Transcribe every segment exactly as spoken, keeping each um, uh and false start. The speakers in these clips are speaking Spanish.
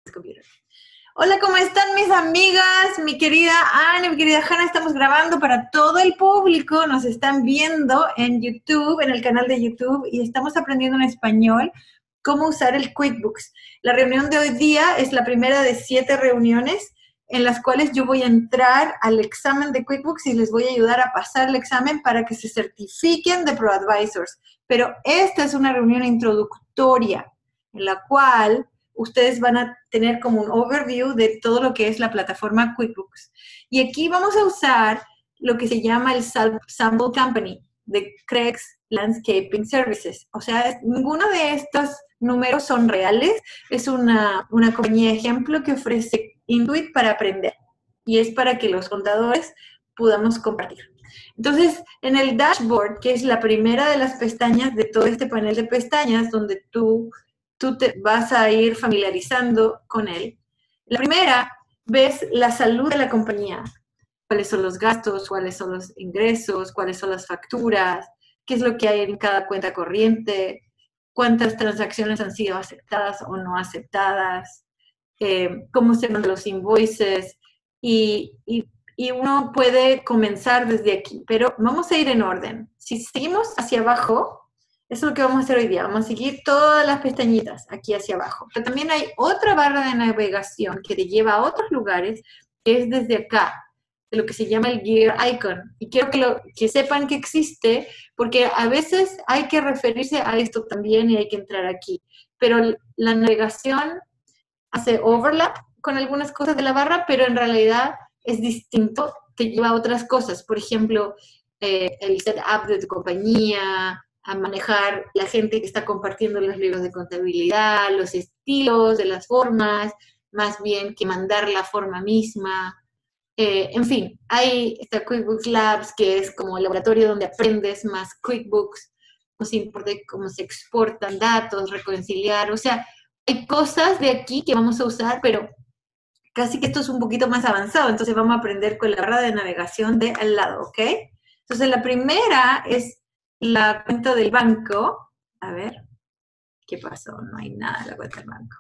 computer. Hola, ¿cómo están mis amigas? Mi querida Anne, mi querida Hannah, estamos grabando para todo el público. Nos están viendo en YouTube, en el canal de YouTube, y estamos aprendiendo en español cómo usar el QuickBooks. La reunión de hoy día es la primera de siete reuniones en las cuales yo voy a entrar al examen de QuickBooks y les voy a ayudar a pasar el examen para que se certifiquen de ProAdvisors. Pero esta es una reunión introductoria en la cual ustedes van a tener como un overview de todo lo que es la plataforma QuickBooks. Y aquí vamos a usar lo que se llama el Sample Company de Craig's Landscaping Services. O sea, ninguno de estos números son reales. Es una, una compañía ejemplo que ofrece Intuit para aprender. Y es para que los contadores podamos compartir. Entonces, en el dashboard, que es la primera de las pestañas de todo este panel de pestañas, donde tú, tú te vas a ir familiarizando con él. La primera, ves la salud de la compañía. Cuáles son los gastos, cuáles son los ingresos, cuáles son las facturas, qué es lo que hay en cada cuenta corriente, cuántas transacciones han sido aceptadas o no aceptadas, eh, cómo se mandan los invoices, y, y, y uno puede comenzar desde aquí, pero vamos a ir en orden. Si seguimos hacia abajo, eso es lo que vamos a hacer hoy día, vamos a seguir todas las pestañitas aquí hacia abajo, pero también hay otra barra de navegación que te lleva a otros lugares, que es desde acá, de lo que se llama el Gear Icon, y quiero que, lo, que sepan que existe, porque a veces hay que referirse a esto también y hay que entrar aquí, pero la navegación hace overlap con algunas cosas de la barra, pero en realidad es distinto, te lleva a otras cosas, por ejemplo, eh, el setup de tu compañía, a manejar la gente que está compartiendo los libros de contabilidad, los estilos de las formas, más bien que mandar la forma misma. Eh, en fin, hay esta QuickBooks Labs, que es como el laboratorio donde aprendes más QuickBooks, nos importa cómo se exportan datos, reconciliar, o sea, hay cosas de aquí que vamos a usar, pero casi que esto es un poquito más avanzado, entonces vamos a aprender con la barra de navegación de al lado, ¿ok? Entonces la primera es la cuenta del banco. A ver, ¿qué pasó? No hay nada en la cuenta del banco.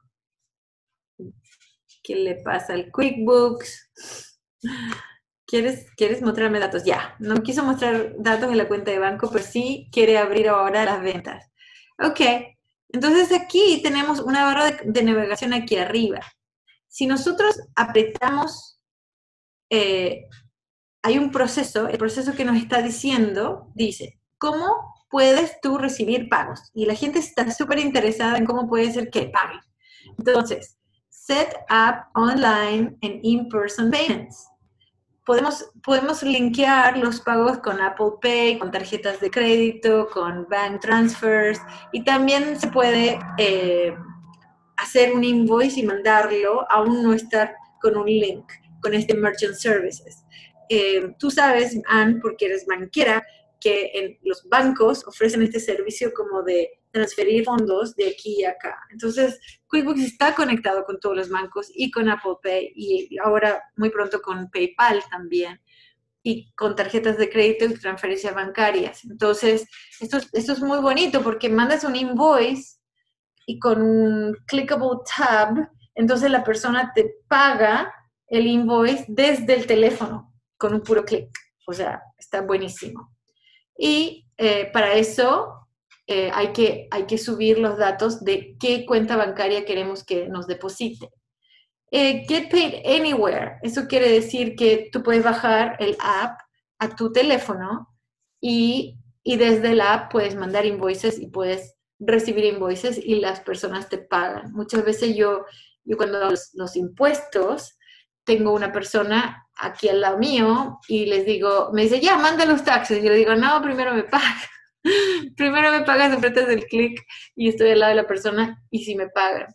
¿Qué le pasa al QuickBooks? ¿Quieres, ¿Quieres mostrarme datos? Ya, no quiso mostrar datos en la cuenta de banco, pero sí quiere abrir ahora las ventas. Ok, entonces aquí tenemos una barra de, de navegación aquí arriba. Si nosotros apretamos, eh, hay un proceso, el proceso que nos está diciendo, dice, ¿cómo puedes tú recibir pagos? Y la gente está súper interesada en cómo puede ser que paguen. Entonces, set up online and in-person payments. Podemos, podemos linkear los pagos con Apple Pay, con tarjetas de crédito, con bank transfers, y también se puede eh, hacer un invoice y mandarlo, aún no estar con un link, con este Merchant Services. Eh, tú sabes, Anne, porque eres banquera, que en los bancos ofrecen este servicio como de transferir fondos de aquí a acá. Entonces, QuickBooks está conectado con todos los bancos y con Apple Pay, y ahora muy pronto con PayPal también, y con tarjetas de crédito y transferencias bancarias. Entonces, esto, esto es muy bonito porque mandas un invoice y con un clickable tab, entonces la persona te paga el invoice desde el teléfono con un puro clic. O sea, está buenísimo. Y eh, para eso eh, hay, que, hay que subir los datos de qué cuenta bancaria queremos que nos deposite. Eh, Get Paid Anywhere, eso quiere decir que tú puedes bajar el app a tu teléfono y, y desde la app puedes mandar invoices y puedes recibir invoices y las personas te pagan. Muchas veces yo, yo cuando hago los, los impuestos, tengo una persona aquí al lado mío y les digo, me dice, ya, manda los taxes. Y yo le digo, no, primero me pagas. Primero me pagas, apretas el clic y estoy al lado de la persona y si me pagan.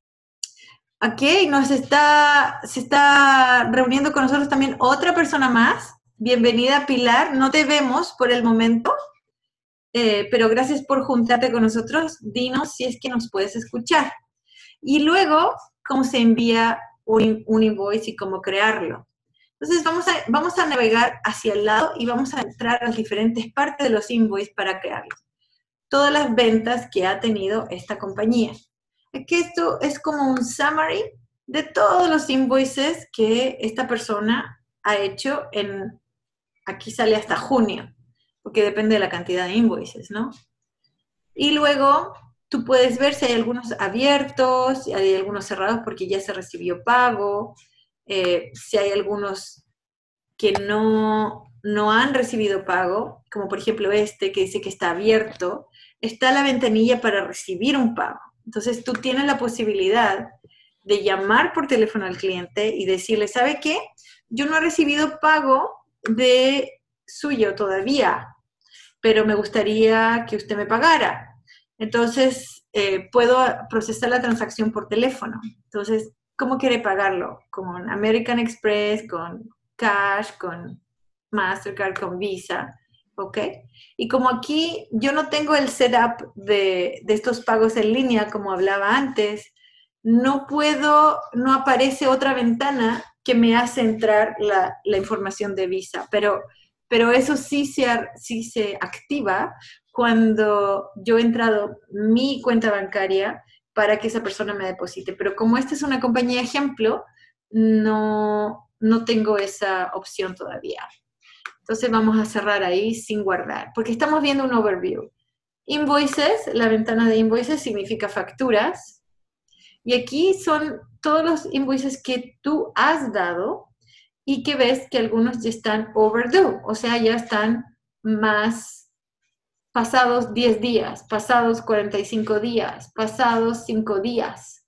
Ok, nos está, se está reuniendo con nosotros también otra persona más. Bienvenida, Pilar. No te vemos por el momento, eh, pero gracias por juntarte con nosotros. Dinos si es que nos puedes escuchar. Y luego, cómo se envía un, un invoice y cómo crearlo. Entonces, vamos a, vamos a navegar hacia el lado y vamos a entrar a las diferentes partes de los invoices para crearlos. Todas las ventas que ha tenido esta compañía. Aquí esto es como un summary de todos los invoices que esta persona ha hecho en, aquí sale hasta junio, porque depende de la cantidad de invoices, ¿no? Y luego tú puedes ver si hay algunos abiertos, si hay algunos cerrados porque ya se recibió pago, eh, si hay algunos que no, no han recibido pago, como por ejemplo este que dice que está abierto, está la ventanilla para recibir un pago. Entonces tú tienes la posibilidad de llamar por teléfono al cliente y decirle, ¿sabe qué? Yo no he recibido pago de suyo todavía, pero me gustaría que usted me pagara. Entonces, eh, puedo procesar la transacción por teléfono. Entonces, ¿cómo quiere pagarlo? ¿Con American Express, con Cash, con Mastercard, con Visa? ¿Ok? Y como aquí yo no tengo el setup de, de estos pagos en línea, como hablaba antes, no puedo, no aparece otra ventana que me hace entrar la, la información de Visa, pero, pero eso sí se, sí se activa cuando yo he entrado mi cuenta bancaria para que esa persona me deposite. Pero como esta es una compañía ejemplo, no, no tengo esa opción todavía. Entonces vamos a cerrar ahí sin guardar, porque estamos viendo un overview. Invoices, la ventana de invoices significa facturas. Y aquí son todos los invoices que tú has dado y que ves que algunos ya están overdue, o sea, ya están más pasados diez días, pasados cuarenta y cinco días, pasados cinco días.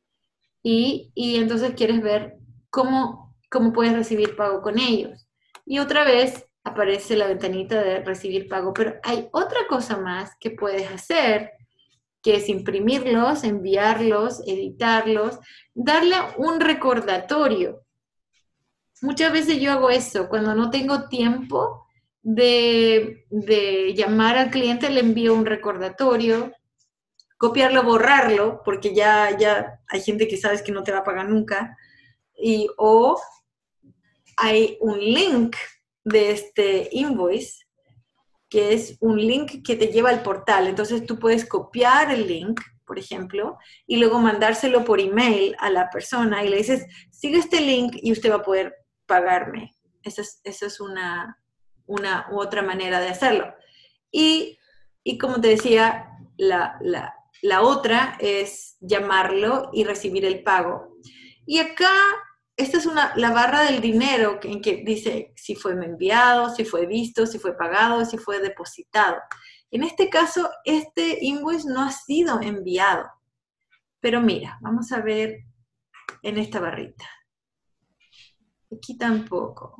Y, y entonces quieres ver cómo, cómo puedes recibir pago con ellos. Y otra vez aparece la ventanita de recibir pago, pero hay otra cosa más que puedes hacer, que es imprimirlos, enviarlos, editarlos, darle un recordatorio. Muchas veces yo hago eso, cuando no tengo tiempo de, de llamar al cliente, le envío un recordatorio, copiarlo, borrarlo, porque ya, ya hay gente que sabes que no te va a pagar nunca, y, o hay un link de este invoice, que es un link que te lleva al portal. Entonces tú puedes copiar el link, por ejemplo, y luego mandárselo por email a la persona y le dices, sigue este link y usted va a poder pagarme. Esa es, esa es una, una u otra manera de hacerlo. Y, y como te decía, la, la, la otra es llamarlo y recibir el pago. Y acá, esta es una, la barra del dinero en que dice si fue enviado, si fue visto, si fue pagado, si fue depositado. En este caso, este invoice no ha sido enviado. Pero mira, vamos a ver en esta barrita. Aquí tampoco.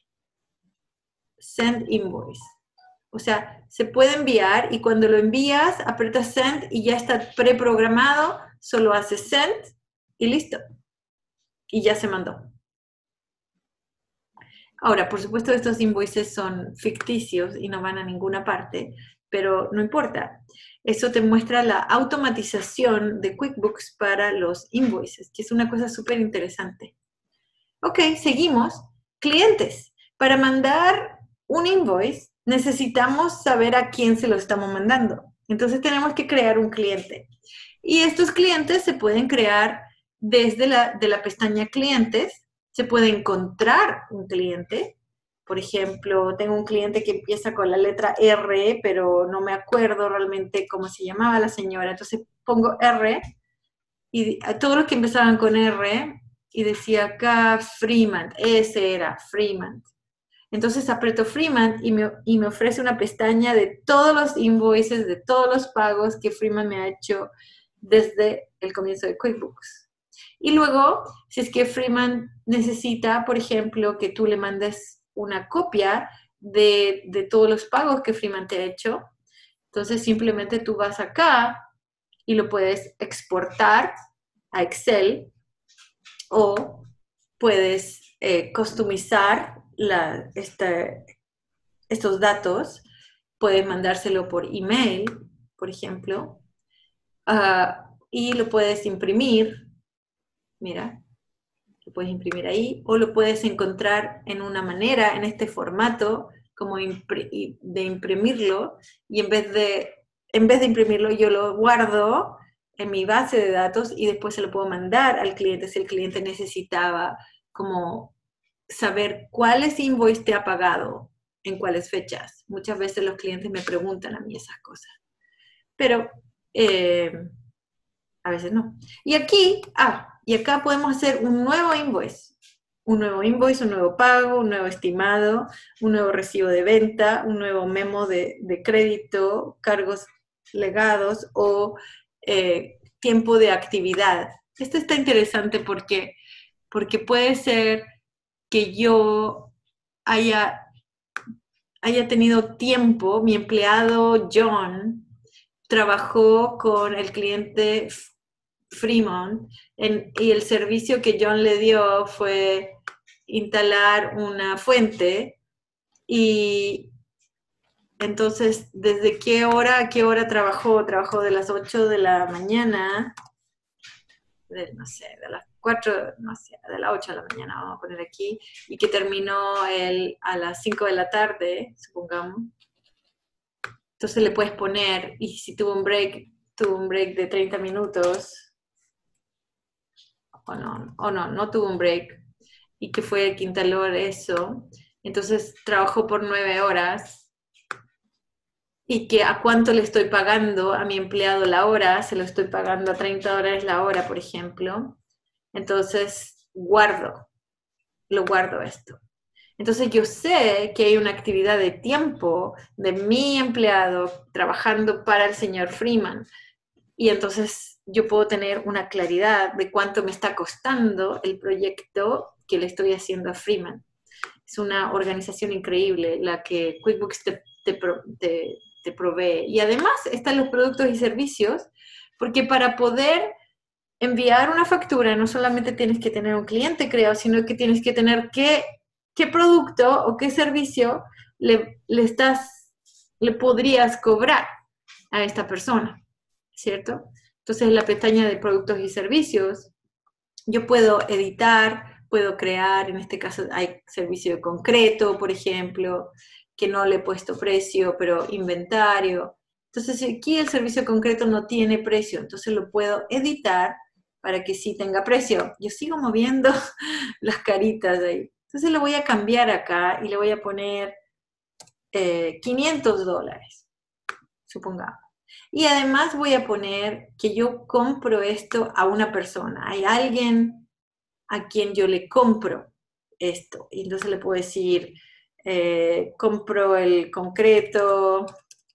Send invoice. O sea, se puede enviar y cuando lo envías, aprietas send y ya está preprogramado, solo haces send y listo. Y ya se mandó. Ahora, por supuesto, estos invoices son ficticios y no van a ninguna parte, pero no importa. Eso te muestra la automatización de QuickBooks para los invoices, que es una cosa súper interesante. Ok, seguimos. Clientes. Para mandar un invoice, necesitamos saber a quién se lo estamos mandando. Entonces tenemos que crear un cliente. Y estos clientes se pueden crear desde la, de la pestaña clientes. Se puede encontrar un cliente. Por ejemplo, tengo un cliente que empieza con la letra R, pero no me acuerdo realmente cómo se llamaba la señora. Entonces pongo R y a todos los que empezaban con R y decía acá Freeman, ese era Freeman. Entonces aprieto Freeman y me, y me ofrece una pestaña de todos los invoices, de todos los pagos que Freeman me ha hecho desde el comienzo de QuickBooks. Y luego, si es que Freeman necesita, por ejemplo, que tú le mandes una copia de, de todos los pagos que Freeman te ha hecho, entonces simplemente tú vas acá y lo puedes exportar a Excel o puedes eh, customizar la, este, estos datos, puedes mandárselo por email, por ejemplo, uh, y lo puedes imprimir, mira, lo puedes imprimir ahí, o lo puedes encontrar en una manera, en este formato, como impri de imprimirlo, y en vez de, en vez de imprimirlo yo lo guardo en mi base de datos y después se lo puedo mandar al cliente si el cliente necesitaba como saber cuáles invoice te ha pagado en cuáles fechas. Muchas veces los clientes me preguntan a mí esas cosas. Pero eh, a veces no. Y aquí, ah, y acá podemos hacer un nuevo invoice. Un nuevo invoice, un nuevo pago, un nuevo estimado, un nuevo recibo de venta, un nuevo memo de, de crédito, cargos legados o eh, tiempo de actividad. Esto está interesante porque, porque puede ser que yo haya, haya tenido tiempo, mi empleado John trabajó con el cliente Fremont en, y el servicio que John le dio fue instalar una fuente y entonces, ¿desde qué hora a qué hora trabajó? Trabajó de las ocho de la mañana, de, no sé, de las cuatro, no sé, de las ocho de la mañana, vamos a poner aquí, y que terminó el, a las cinco de la tarde, supongamos. Entonces le puedes poner, y si tuvo un break, tuvo un break de treinta minutos, o no, o no, no tuvo un break, y que fue el quintalor eso, entonces trabajó por nueve horas, y que a cuánto le estoy pagando a mi empleado la hora, se lo estoy pagando a treinta dólares la hora, por ejemplo, entonces guardo, lo guardo esto. Entonces yo sé que hay una actividad de tiempo de mi empleado trabajando para el señor Freeman, y entonces yo puedo tener una claridad de cuánto me está costando el proyecto que le estoy haciendo a Freeman. Es una organización increíble la que QuickBooks te, te, te, te provee. Y además están los productos y servicios, porque para poder enviar una factura no solamente tienes que tener un cliente, creo, sino que tienes que tener qué, qué producto o qué servicio le, le, estás, le podrías cobrar a esta persona, ¿cierto? Entonces, en la pestaña de productos y servicios, yo puedo editar, puedo crear, en este caso hay servicio de concreto, por ejemplo, que no le he puesto precio, pero inventario. Entonces, aquí el servicio concreto no tiene precio, entonces lo puedo editar para que sí tenga precio. Yo sigo moviendo las caritas ahí. Entonces lo voy a cambiar acá y le voy a poner eh, quinientos dólares, supongamos. Y además voy a poner que yo compro esto a una persona. Hay alguien a quien yo le compro esto. Y entonces le puedo decir, eh, compro el concreto,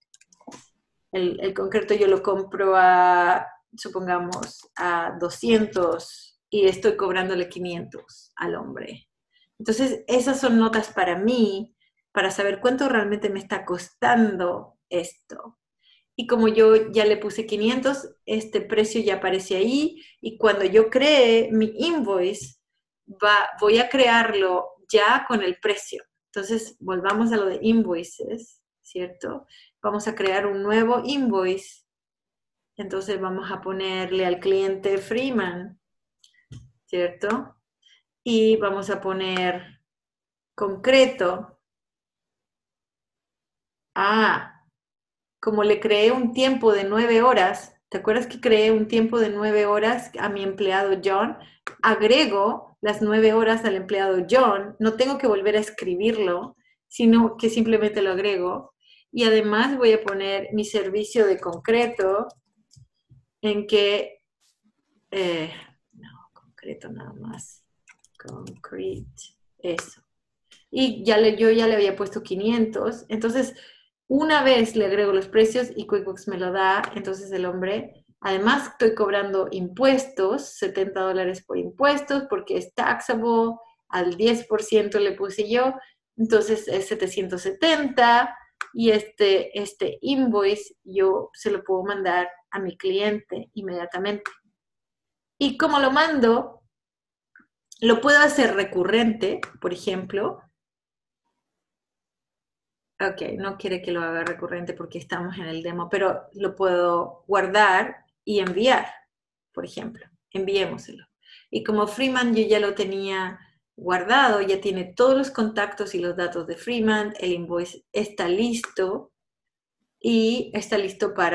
el, el concreto yo lo compro a, supongamos, a doscientos y estoy cobrándole quinientos al hombre. Entonces, esas son notas para mí, para saber cuánto realmente me está costando esto. Y como yo ya le puse quinientos, este precio ya aparece ahí, y cuando yo cree mi invoice, va, voy a crearlo ya con el precio. Entonces, volvamos a lo de invoices, ¿cierto? Vamos a crear un nuevo invoice. Entonces vamos a ponerle al cliente Freeman, ¿cierto? Y vamos a poner concreto. Ah, como le creé un tiempo de nueve horas, ¿te acuerdas que creé un tiempo de nueve horas a mi empleado John? Agrego las nueve horas al empleado John, no tengo que volver a escribirlo, sino que simplemente lo agrego. Y además voy a poner mi servicio de concreto, en que, eh, no, concreto nada más, concrete, eso. Y ya le, yo ya le había puesto quinientos, entonces una vez le agrego los precios y QuickBooks me lo da, entonces el hombre, además estoy cobrando impuestos, setenta dólares por impuestos, porque es taxable, al diez por ciento le puse yo, entonces es setecientos setenta, y este, este invoice yo se lo puedo mandar a mi cliente inmediatamente. Y como lo mando, lo puedo hacer recurrente, por ejemplo. Ok, no quiere que lo haga recurrente porque estamos en el demo, pero lo puedo guardar y enviar, por ejemplo. Enviémoselo. Y como Freeman yo ya lo tenía guardado, ya tiene todos los contactos y los datos de Freeman, el invoice está listo y está listo para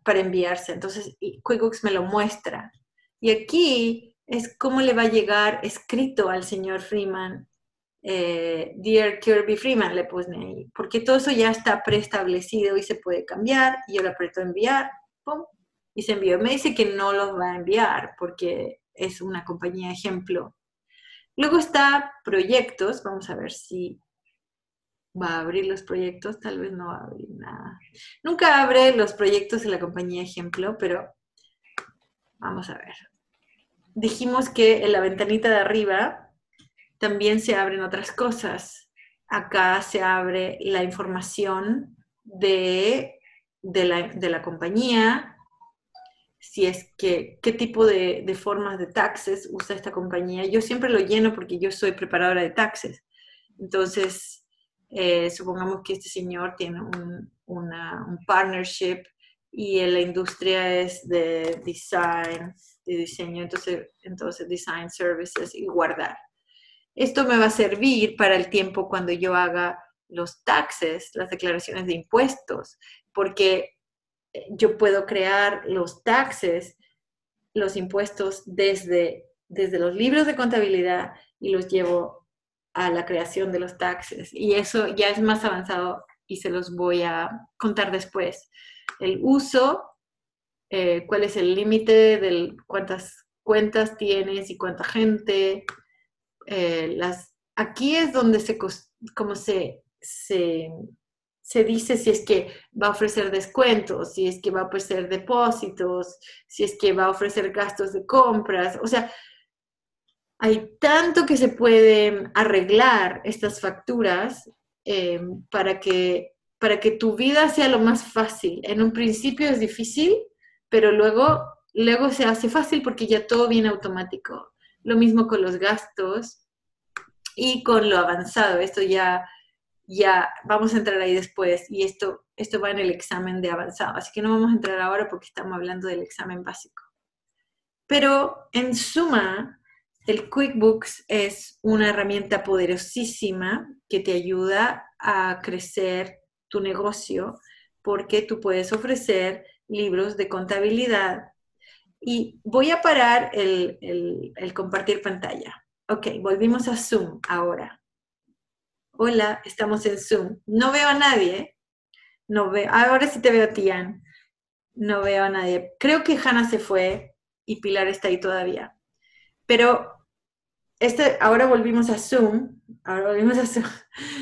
para enviarse. Entonces, QuickBooks me lo muestra. Y aquí es cómo le va a llegar escrito al señor Freeman. Eh, Dear Kirby Freeman le puse ahí, porque todo eso ya está preestablecido y se puede cambiar. Y yo le aprieto enviar, pum, y se envió. Me dice que no los va a enviar porque es una compañía ejemplo. Luego está proyectos, vamos a ver si va a abrir los proyectos, tal vez no va a abrir nada. Nunca abre los proyectos de la compañía ejemplo, pero vamos a ver. Dijimos que en la ventanita de arriba también se abren otras cosas. Acá se abre la información de, de, la, de la compañía, si es que, qué tipo de, de formas de taxes usa esta compañía. Yo siempre lo lleno porque yo soy preparadora de taxes. Entonces, eh, supongamos que este señor tiene un, una, un partnership y en la industria es de design, de diseño, entonces, entonces design services y guardar. Esto me va a servir para el tiempo cuando yo haga los taxes, las declaraciones de impuestos, porque yo puedo crear los taxes, los impuestos desde, desde los libros de contabilidad y los llevo a la creación de los taxes. Y eso ya es más avanzado y se los voy a contar después. El uso, eh, cuál es el límite de cuántas cuentas tienes y cuánta gente. Eh, las, aquí es donde se, como se, se, se dice si es que va a ofrecer descuentos, si es que va a ofrecer depósitos, si es que va a ofrecer gastos de compras. O sea, hay tanto que se pueden arreglar estas facturas eh, para, que, para que tu vida sea lo más fácil. En un principio es difícil, pero luego, luego se hace fácil porque ya todo viene automático. Lo mismo con los gastos y con lo avanzado. Esto ya, ya vamos a entrar ahí después y esto, esto va en el examen de avanzado. Así que no vamos a entrar ahora porque estamos hablando del examen básico. Pero en suma, el QuickBooks es una herramienta poderosísima que te ayuda a crecer tu negocio porque tú puedes ofrecer libros de contabilidad. Y voy a parar el, el, el compartir pantalla. Ok, volvimos a Zoom ahora. Hola, estamos en Zoom. No veo a nadie. No veo, ahora sí te veo a ti, Ann. No veo a nadie. Creo que Hannah se fue y Pilar está ahí todavía. Pero este, ahora volvimos a Zoom. Ahora volvimos a Zoom.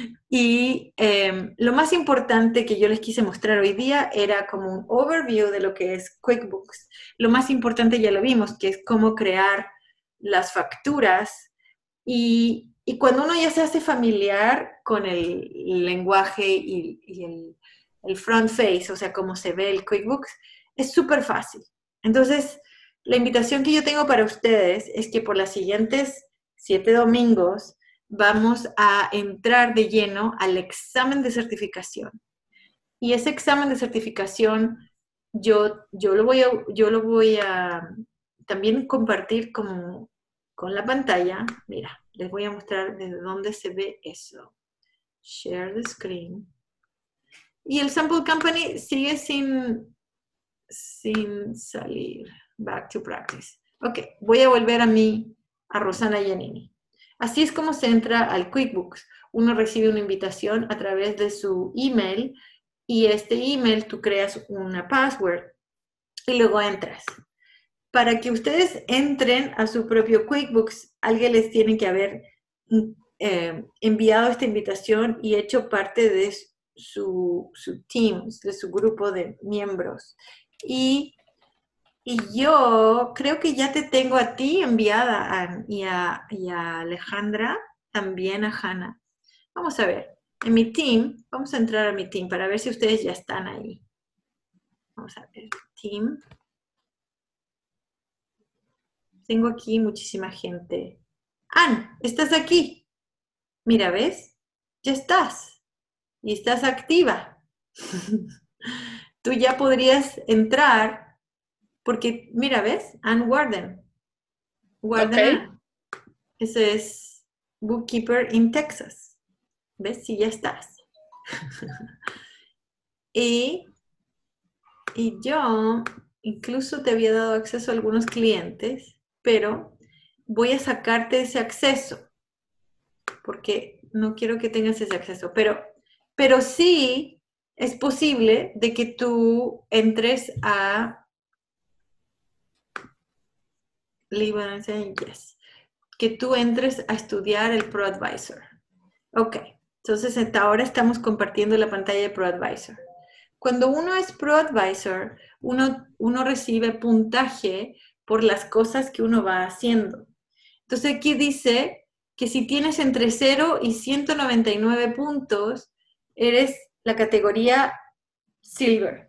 Y eh, lo más importante que yo les quise mostrar hoy día era como un overview de lo que es QuickBooks. Lo más importante ya lo vimos, que es cómo crear las facturas. Y, y cuando uno ya se hace familiar con el lenguaje y, y el, el front face, o sea, cómo se ve el QuickBooks, es súper fácil. Entonces, la invitación que yo tengo para ustedes es que por las siguientes siete domingos vamos a entrar de lleno al examen de certificación. Y ese examen de certificación yo, yo, lo, voy a, yo lo voy a también compartir como, con la pantalla. Mira, les voy a mostrar desde dónde se ve eso. Share the screen. Y el Sample Company sigue sin, sin salir. Back to practice. Ok, voy a volver a mí, a Rosana Giannini. Así es como se entra al QuickBooks. Uno recibe una invitación a través de su email y este email tú creas una password y luego entras. Para que ustedes entren a su propio QuickBooks, alguien les tiene que haber eh, enviado esta invitación y hecho parte de su, su team, de su grupo de miembros. Y Y yo creo que ya te tengo a ti enviada Ann, y, a, y a Alejandra, también a Hannah. Vamos a ver, en mi team, vamos a entrar a mi team para ver si ustedes ya están ahí. Vamos a ver, team. Tengo aquí muchísima gente. Ann, ¿estás aquí? Mira, ¿ves? Ya estás. Y estás activa. Tú ya podrías entrar, porque, mira, ¿ves? Ann Warden. Warden Ok. Ann. Ese es Bookkeeper in Texas. ¿Ves? Sí, ya estás. Y Y yo incluso te había dado acceso a algunos clientes, pero voy a sacarte ese acceso, porque no quiero que tengas ese acceso, pero, pero sí es posible de que tú entres a yes, que tú entres a estudiar el ProAdvisor. Ok, entonces hasta ahora estamos compartiendo la pantalla de ProAdvisor. Cuando uno es ProAdvisor, uno, uno recibe puntaje por las cosas que uno va haciendo. Entonces aquí dice que si tienes entre cero y ciento noventa y nueve puntos, eres la categoría Silver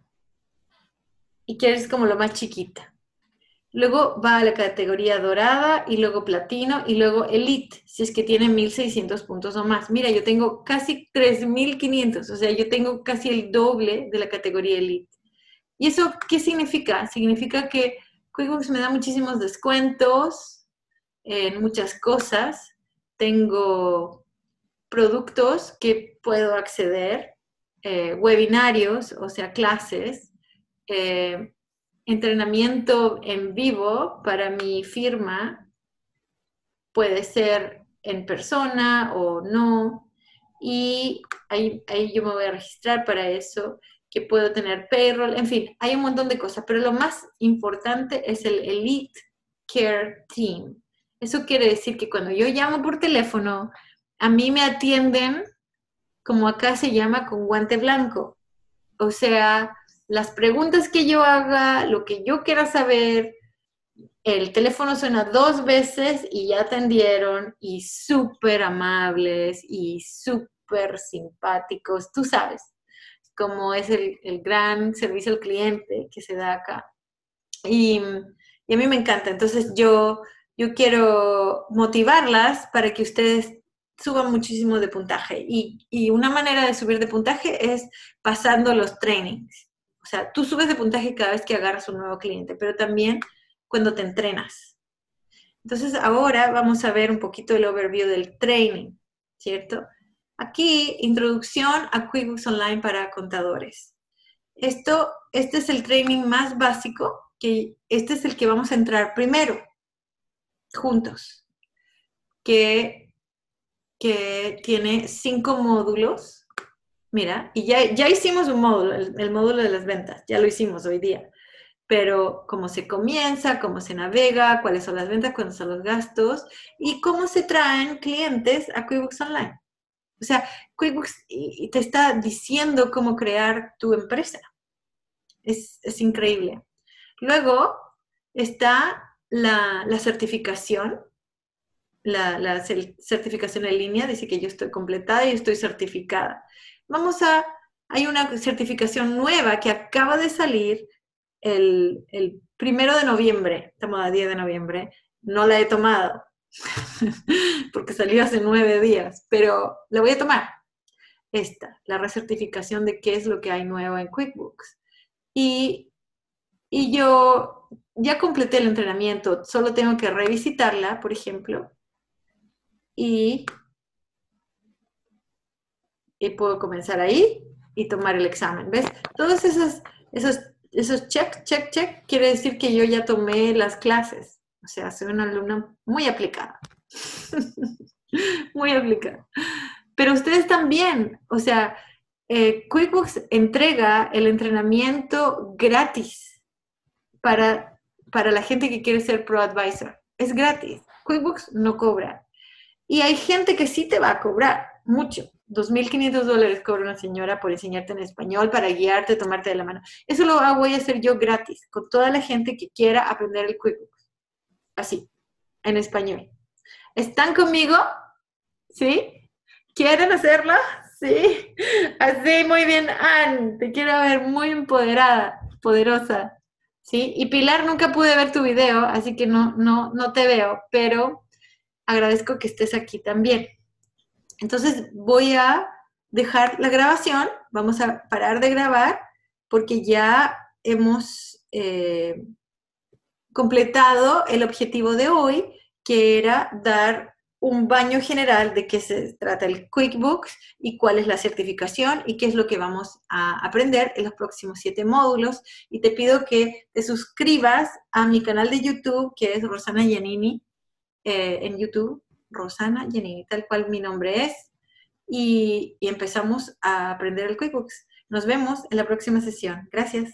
y que eres como lo más chiquita. Luego va a la categoría dorada y luego platino y luego elite, si es que tiene mil seiscientos puntos o más. Mira, yo tengo casi tres mil quinientos, o sea, yo tengo casi el doble de la categoría elite. ¿Y eso qué significa? Significa que QuickBooks me da muchísimos descuentos en muchas cosas. Tengo productos que puedo acceder, eh, webinarios, o sea, clases, eh, entrenamiento en vivo para mi firma, puede ser en persona o no, y ahí, ahí yo me voy a registrar para eso, que puedo tener payroll, en fin, hay un montón de cosas, pero lo más importante es el Elite Care Team. Eso quiere decir que cuando yo llamo por teléfono, a mí me atienden, como acá se llama, con guante blanco. O sea, las preguntas que yo haga, lo que yo quiera saber, el teléfono suena dos veces y ya atendieron y súper amables y súper simpáticos, tú sabes, cómo es el, el gran servicio al cliente que se da acá. Y, y a mí me encanta, entonces yo, yo quiero motivarlas para que ustedes suban muchísimo de puntaje. Y, y una manera de subir de puntaje es pasando los trainings. O sea, tú subes de puntaje cada vez que agarras un nuevo cliente, pero también cuando te entrenas. Entonces ahora vamos a ver un poquito el overview del training, ¿cierto? Aquí, introducción a QuickBooks Online para contadores. Esto, este es el training más básico, que este es el que vamos a entrar primero, juntos, que, que tiene cinco módulos. Mira, y ya, ya hicimos un módulo, el, el módulo de las ventas, ya lo hicimos hoy día. Pero cómo se comienza, cómo se navega, cuáles son las ventas, cuáles son los gastos y cómo se traen clientes a QuickBooks Online. O sea, QuickBooks te está diciendo cómo crear tu empresa. Es, es increíble. Luego está la, la certificación, la, la certificación en línea, dice que yo estoy completada y estoy certificada. Vamos a, hay una certificación nueva que acaba de salir el, el primero de noviembre, estamos a diez de noviembre, no la he tomado, porque salió hace nueve días, pero la voy a tomar. Esta, la recertificación de qué es lo que hay nuevo en QuickBooks. Y, y yo ya completé el entrenamiento, solo tengo que revisitarla, por ejemplo, y, y puedo comenzar ahí y tomar el examen, ¿ves? Todos esos, esos, esos check, check, check, quiere decir que yo ya tomé las clases. O sea, soy una alumna muy aplicada. Muy aplicada. Pero ustedes también, o sea, eh, QuickBooks entrega el entrenamiento gratis para, para la gente que quiere ser ProAdvisor. Es gratis. QuickBooks no cobra. Y hay gente que sí te va a cobrar mucho. dos mil quinientos dólares cobra una señora por enseñarte en español, para guiarte, tomarte de la mano. Eso lo voy a hacer yo gratis, con toda la gente que quiera aprender el QuickBooks. Así, en español. ¿Están conmigo? ¿Sí? ¿Quieren hacerlo? Sí. Así, muy bien, Ann. Te quiero ver muy empoderada, poderosa. ¿Sí? Y Pilar, nunca pude ver tu video, así que no, no, no te veo, pero agradezco que estés aquí también. Entonces voy a dejar la grabación, vamos a parar de grabar, porque ya hemos eh, completado el objetivo de hoy, que era dar un baño general de qué se trata el QuickBooks y cuál es la certificación y qué es lo que vamos a aprender en los próximos siete módulos. Y te pido que te suscribas a mi canal de YouTube, que es Rosana Giannini, eh, en YouTube, Rosana Giannini, tal cual mi nombre es, y, y empezamos a aprender el QuickBooks. Nos vemos en la próxima sesión. Gracias.